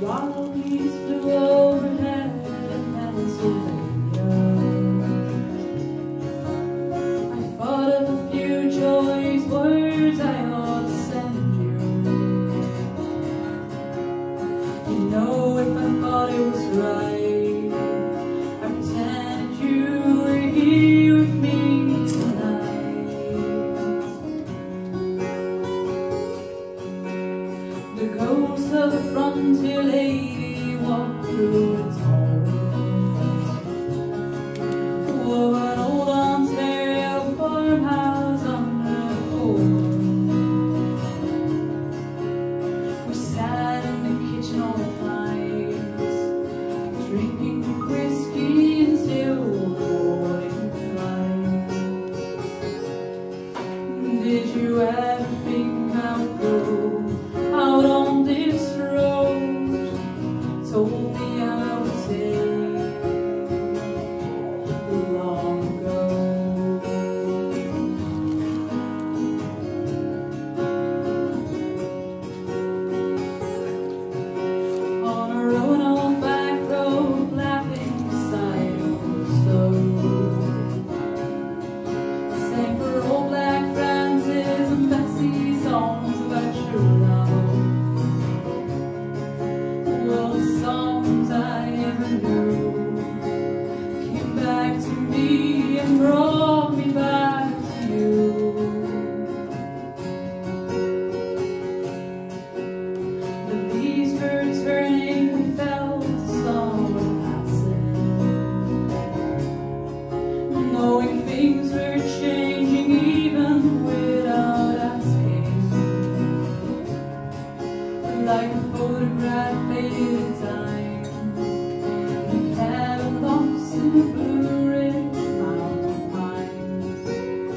Wild geese flew overhead in Pennsylvania. I thought of a few choice words I ought to send you. You know, if I thought it was right, I pretended you were here with me tonight. The ghost of a frontier lady walked through its home. Oh, an old Ontario farmhouse under the pole. We sat in the kitchen all night, drinking whiskey until the morning light. Did you ever think about going out on this road? Told me I would take long ago. On a road, on back road, laughing beside old stove. Sang for old black Francis and Bessie songs about your love. Well, the songs I ever knew came back to me and brought me back to you. The leaves were turning, we felt the summer passing, knowing things were changing even without asking. Like a photograph faded in time, we had a lost in the Blue Ridge mountain pines.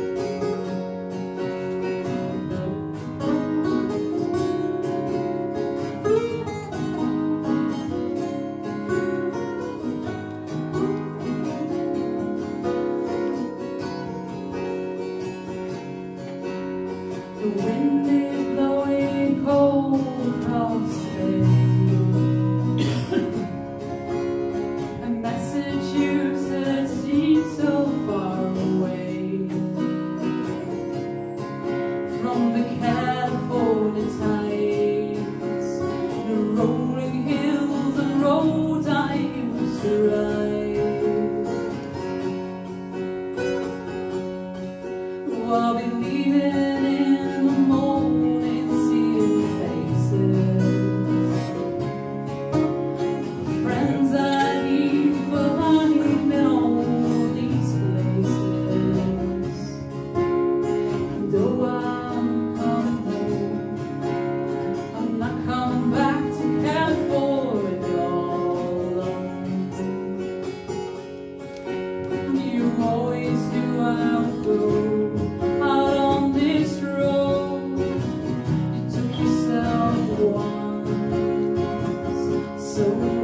The wind is blowing cold across the bay. A Massachusetts seems so far away from the California tides, the rolling hills and roads I used to ride. I'll be leaving in the morning, seeing faces, friends I leave behind in all these places. And though I'm coming home, I'm not coming back to California all alone. You always knew I'll go out on this road. You took yourself once, so